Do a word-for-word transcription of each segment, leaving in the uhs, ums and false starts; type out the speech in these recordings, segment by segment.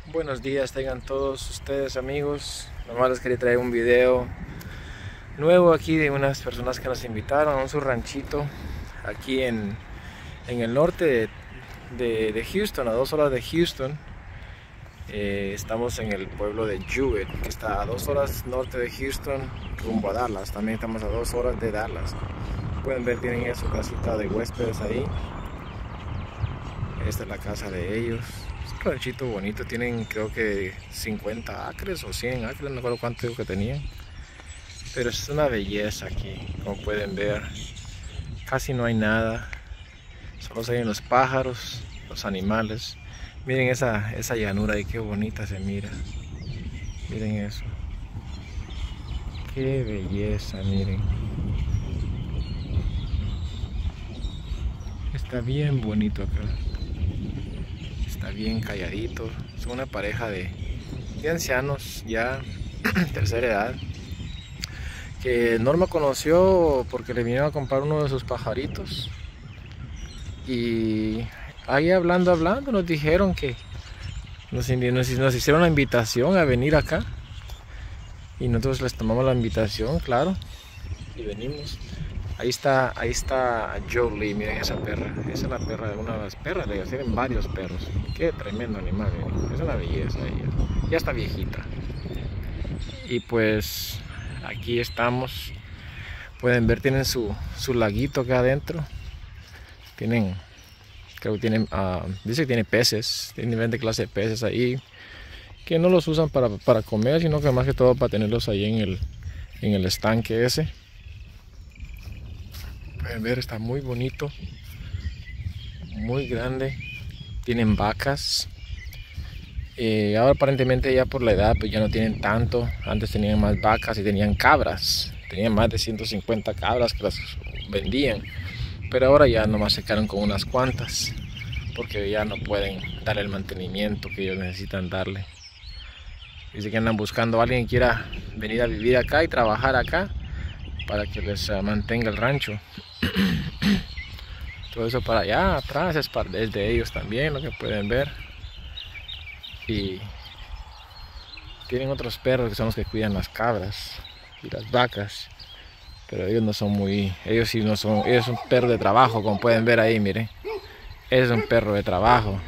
Buenos días tengan todos ustedes, amigos. Nomás les quería traer un video nuevo aquí de unas personas que nos invitaron a un su ranchito aquí en, en el norte de, de, de Houston, a dos horas de Houston. Eh, estamos en el pueblo de Jewett, que está a dos horas norte de Houston, rumbo a Dallas. También estamos a dos horas de Dallas. Pueden ver, tienen ya su casita de huéspedes ahí. Esta es la casa de ellos. Es un ranchito bonito, tienen creo que cincuenta acres o cien acres, no recuerdo cuánto digo que tenían. Pero es una belleza aquí, como pueden ver. Casi no hay nada, solo se ven los pájaros, los animales. Miren esa, esa llanura ahí, qué bonita se mira. Miren eso. Qué belleza, miren. Está bien bonito acá. Está bien calladito. Son una pareja de, de ancianos ya, tercera edad, que Norma conoció porque le vinieron a comprar uno de sus pajaritos. Y ahí hablando, hablando, nos dijeron que nos, nos, nos hicieron la invitación a venir acá. Y nosotros les tomamos la invitación, claro, y venimos. Ahí está, ahí está Jolie, miren esa perra. Esa es la perra de una de las perras de ellos, tienen varios perros. Qué tremendo animal, miren. Es una belleza ella. Ya está viejita. Y pues aquí estamos. Pueden ver, tienen su, su laguito acá adentro. Tienen, creo que tienen, uh, dice que tiene peces, tiene diferentes clases de peces ahí. Que no los usan para, para comer, sino que más que todo para tenerlos ahí en el, en el estanque ese. Pueden ver, está muy bonito, muy grande. Tienen vacas. Eh, ahora aparentemente ya por la edad pues ya no tienen tanto. Antes tenían más vacas y tenían cabras. Tenían más de ciento cincuenta cabras que las vendían. Pero ahora ya nomás se quedaron con unas cuantas. Porque ya no pueden dar el mantenimiento que ellos necesitan darle. Dice que andan buscando a alguien que quiera venir a vivir acá y trabajar acá, para que les uh, mantenga el rancho. Todo eso para allá atrás es, para, es de ellos también, lo que pueden ver. Y tienen otros perros que son los que cuidan las cabras y las vacas, pero ellos no son muy, ellos sí no son, ellos son perros de trabajo, como pueden ver ahí, miren. Es un perro de trabajo.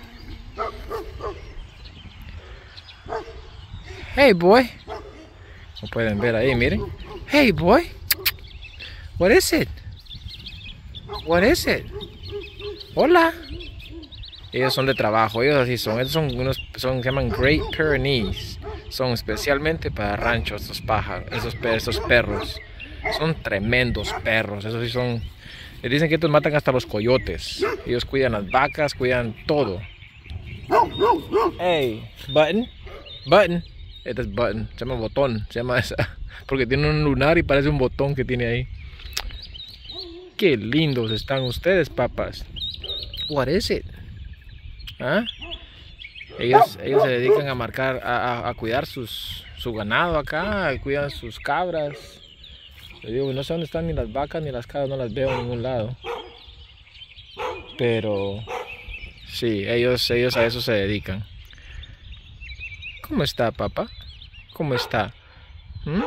Hey boy, como pueden ver ahí, miren. Hey boy, what is it? What is it? Hola. Ellos son de trabajo, ellos así son. Estos son unos, son, se llaman Great Pyrenees. Son especialmente para ranchos estos pájaros, esos, esos perros. Son tremendos perros, esos sí son. Les dicen que estos matan hasta los coyotes. Ellos cuidan las vacas, cuidan todo. Hey, Button, Button. Este es Button, se llama botón, se llama esa. Porque tiene un lunar y parece un botón que tiene ahí. Qué lindos están ustedes, papas. What is it? ¿Ah? Ellos, ellos se dedican a marcar, a, a, a cuidar sus, su ganado acá, cuidan sus cabras. Les digo, no sé dónde están ni las vacas ni las cabras, no las veo en ningún lado. Pero sí, ellos, ellos a eso se dedican. ¿Cómo está, papá? ¿Cómo está? ¿Mm?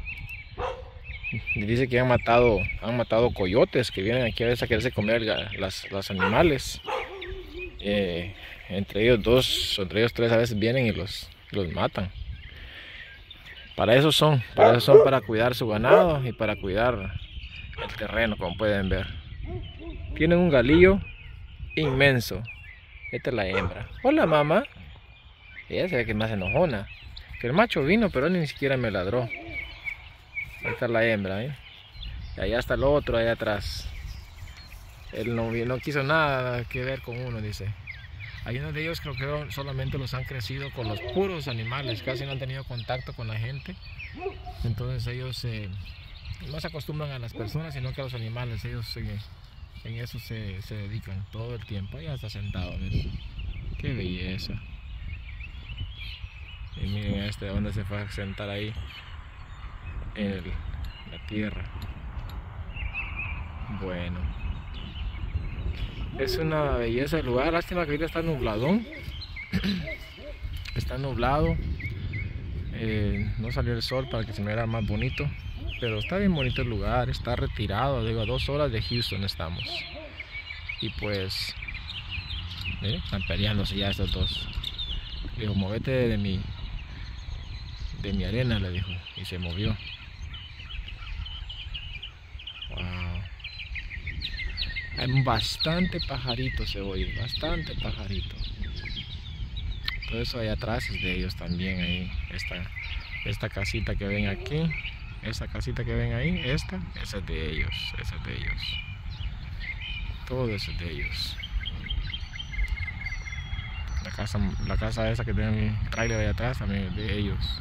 Dice que han matado, han matado coyotes que vienen aquí a veces a quererse comer las, los animales. Eh, entre ellos dos, entre ellos tres a veces vienen y los, los matan. Para eso son, para eso son, para cuidar su ganado y para cuidar el terreno, como pueden ver. Tienen un galillo inmenso. Esta es la hembra. Hola, mamá. Ella se ve que es más enojona. Que el macho vino, pero ni siquiera me ladró. Ahí está la hembra, ¿eh? Y allá está el otro, allá atrás. Él no, no quiso nada que ver con uno, dice. Hay uno de ellos creo que solamente los han crecido con los puros animales, casi no han tenido contacto con la gente. Entonces ellos eh, no se acostumbran a las personas, sino que a los animales. Ellos eh, en eso se, se dedican todo el tiempo. Allá está sentado, miren. Qué belleza. Y miren este, donde se fue a sentar ahí. En el, la tierra. Bueno, es una belleza el lugar. Lástima que ahorita está nubladón. está nublado. Eh, no salió el sol para que se me viera más bonito, pero está bien bonito el lugar. Está retirado, digo, a dos horas de Houston estamos. Y pues ¿eh? están peleándose ya estos dos. Le dijo, movete de mi de mi arena, le dijo, y se movió. Wow. Hay bastante pajarito, se oye, bastante pajarito. Todo eso allá atrás es de ellos también. Ahí esta, esta casita que ven aquí, esta casita que ven ahí, esta, esa es de ellos, esa es de ellos. Todo eso es de ellos. La casa, la casa esa que tiene el trailer allá atrás también es de ellos.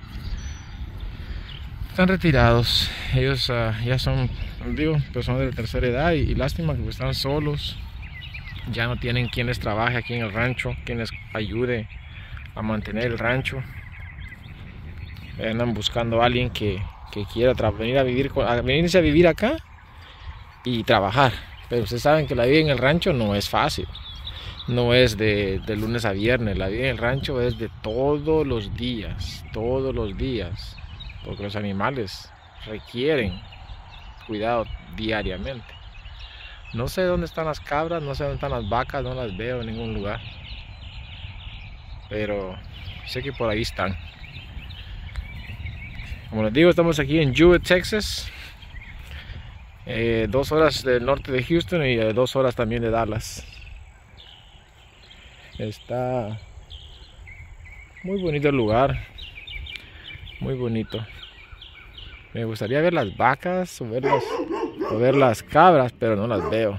Están retirados, ellos uh, ya son, digo, personas de tercera edad y, y lástima que están solos. Ya no tienen quien les trabaje aquí en el rancho, quien les ayude a mantener el rancho. Andan buscando a alguien que, que quiera venir a vivir, a venirse a vivir acá y trabajar. Pero ustedes saben que la vida en el rancho no es fácil. No es de, de lunes a viernes. La vida en el rancho es de todos los días, todos los días. Porque los animales requieren cuidado diariamente. No sé dónde están las cabras, no sé dónde están las vacas, no las veo en ningún lugar. Pero sé que por ahí están. Como les digo, estamos aquí en Jewett, Texas. Eh, dos horas del norte de Houston y eh, dos horas también de Dallas. Está muy bonito el lugar. Muy bonito. Me gustaría ver las vacas o ver, las, o ver las cabras, pero no las veo.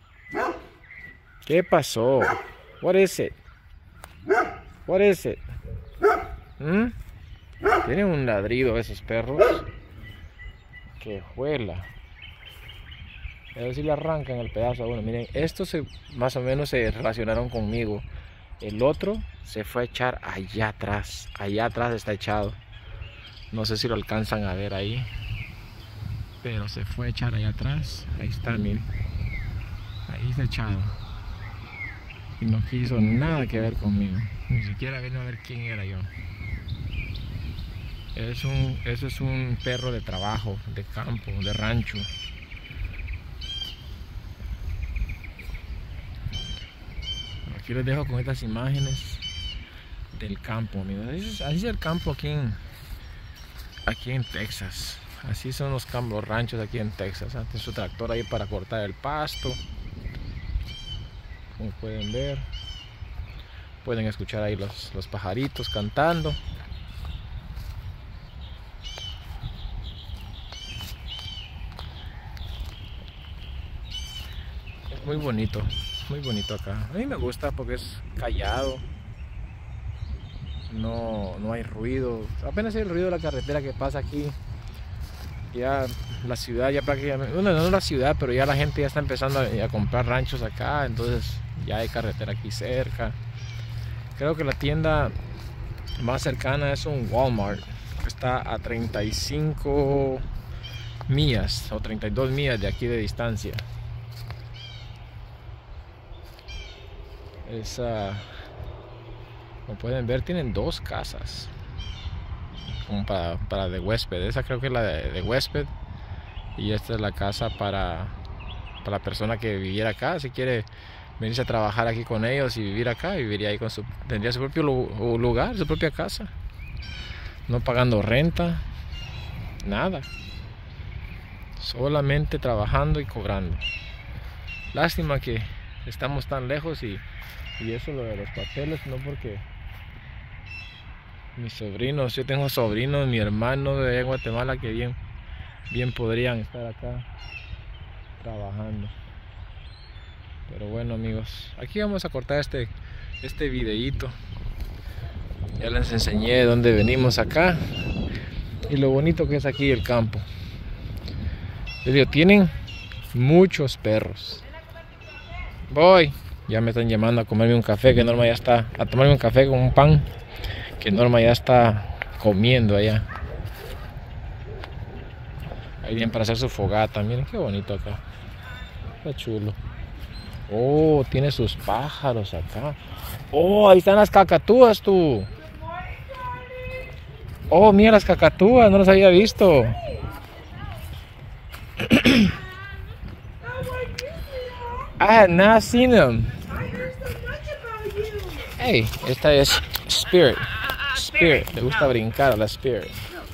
¿Qué pasó? What is it? What is it? ¿Mm? Tienen un ladrido esos perros. Que juela. A ver si le arrancan el pedazo a uno. Miren, estos se, más o menos se relacionaron conmigo. El otro se fue a echar allá atrás. Allá atrás está echado. No sé si lo alcanzan a ver ahí. Pero se fue a echar allá atrás. Ahí está, miren. Ahí está echado. Y no quiso nada que ver conmigo. Ni siquiera vino a ver quién era yo. Es un, eso es un perro de trabajo, de campo, de rancho. Aquí les dejo con estas imágenes del campo, amigos. Así es, así es el campo aquí en, aquí en Texas. Así son los campos, los ranchos aquí en Texas. Tiene su tractor ahí para cortar el pasto. Como pueden ver. Pueden escuchar ahí los, los pajaritos cantando. Es muy bonito, muy bonito acá. A mí me gusta porque es callado. No, no hay ruido. Apenas hay el ruido de la carretera que pasa aquí. Ya la ciudad ya prácticamente, bueno, no la ciudad, pero ya la gente ya está empezando a, a comprar ranchos acá, entonces ya hay carretera aquí cerca. Creo que la tienda más cercana es un Walmart, que está a treinta y cinco millas o treinta y dos millas de aquí de distancia. Esa, como pueden ver, tienen dos casas. Como para, para de huésped. Esa creo que es la de, de huésped. Y esta es la casa para, para la persona que viviera acá. Si quiere venirse a trabajar aquí con ellos y vivir acá, viviría ahí con su, tendría su propio lugar, su propia casa. No pagando renta, nada. Solamente trabajando y cobrando. Lástima que estamos tan lejos y, y eso lo de los papeles, no porque mis sobrinos, yo tengo sobrinos, mi hermano de Guatemala que bien, bien podrían estar acá trabajando. Pero bueno, amigos, aquí vamos a cortar este, este videíto. Ya les enseñé de dónde venimos acá y lo bonito que es aquí el campo. Les digo, tienen muchos perros. Voy, ya me están llamando a comerme un café, que Norma ya está, a tomarme un café con un pan, que Norma ya está comiendo allá. Ahí vienen para hacer su fogata. Miren qué bonito acá. Está chulo. Oh, tiene sus pájaros acá. Oh, ahí están las cacatúas tú. Oh, mira las cacatúas, no las había visto. I had not seen them. Hey, esta es Spirit. Spirit, le gusta brincar a la Spirit.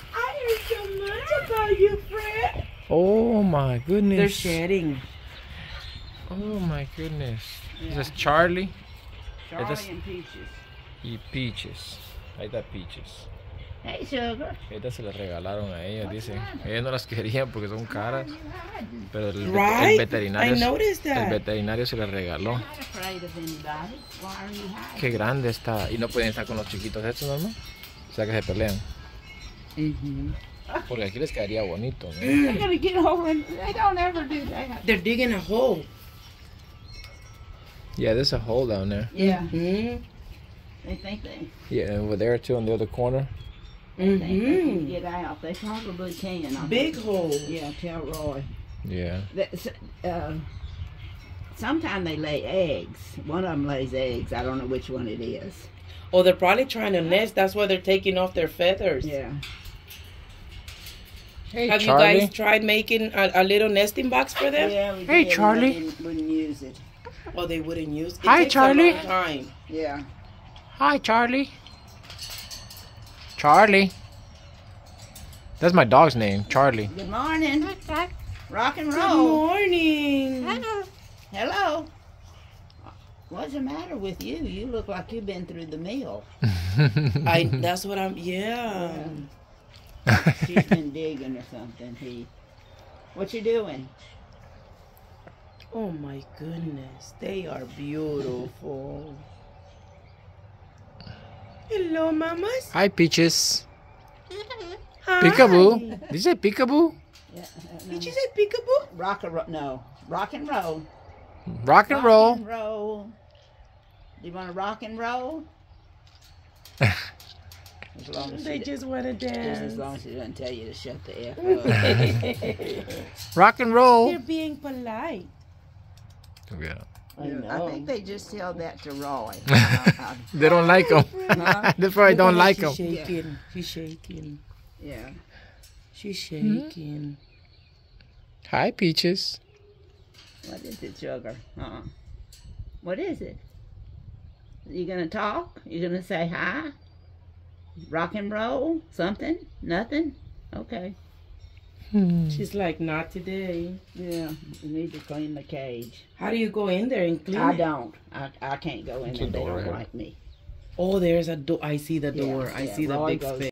Oh my goodness. They're shedding. Oh my goodness. Yeah. This is Charlie. Charlie Estas... and Peaches. Y Peaches. Ahí está Peaches. Hey, sugar. Estas se las regalaron a ellas, dicen. Ellas no las querían porque son caras. Pero el, Right? el veterinario, I noticed that. el veterinario se las regaló. Qué grande está. Y no pueden estar con los chiquitos estos, ¿no? O sea que se pelean. Mm-hmm. Porque aquí les quedaría bonito, ¿no? They're gonna get over and they don't ever do that. They're digging a hole. Yeah, there's a hole down there. Yeah. Mm-hmm. They think they. Yeah, and over there too on the other corner. They think they can get out. They probably can. I Big think. hole. Yeah, tell Roy. Yeah. Uh, sometimes they lay eggs. One of them lays eggs. I don't know which one it is. Oh, they're probably trying to nest. That's why they're taking off their feathers. Yeah. Hey, Have Charlie. you guys tried making a, a little nesting box for them? Yeah, we Hey, did. Charlie. We didn't, wouldn't use it. Oh, they wouldn't use it. Hi, takes Charlie. A long time. Yeah. Hi, Charlie. Charlie. That's my dog's name, Charlie. Good morning. Rock and Good roll. morning. Hello. What's the matter with you? You look like you've been through the mill. I. That's what I'm. Yeah. She's been digging or something. He. What you doing? Oh my goodness, they are beautiful. Hello, mamas. Hi, Peaches. Hi. Peekaboo. Did you say peekaboo? Yeah, Did you say peekaboo? rock and roll? No, rock and roll. Rock and Rock roll. and roll. Do you want to rock and roll? As long as They she, just want to just dance. as long as she doesn't tell you to shut the F up. Rock and roll. They're being polite. Yeah. I, I think they just tell that to Roy. They don't like them. Huh? They probably don't like She's them. shaking. She's shaking. Yeah. She's shaking. Hi, Peaches. What is it, sugar? Uh-uh. What is it? You gonna talk? You gonna say hi? Rock and roll? Something? Nothing? Okay. She's like, not today. Yeah. You need to clean the cage. How do you go in there and clean I it? don't. I, I can't go in It's there. a They door, don't yeah. like me. Oh, there's a door. I see the Yeah, door. I yeah. see the Roy big goes space.